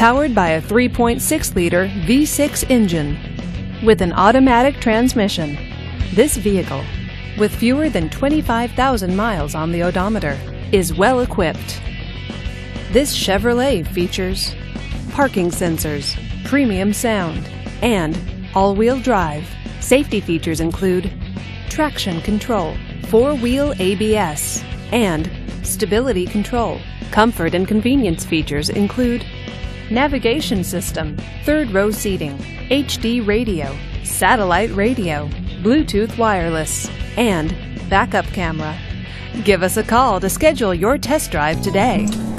powered by a 3.6-liter V6 engine with an automatic transmission. This vehicle, with fewer than 25,000 miles on the odometer, is well equipped. This Chevrolet features parking sensors, premium sound, and all-wheel drive. Safety features include traction control, 4-wheel ABS, and stability control. Comfort and convenience features include navigation system, third-row seating, HD radio, satellite radio, Bluetooth wireless, and backup camera. Give us a call to schedule your test drive today.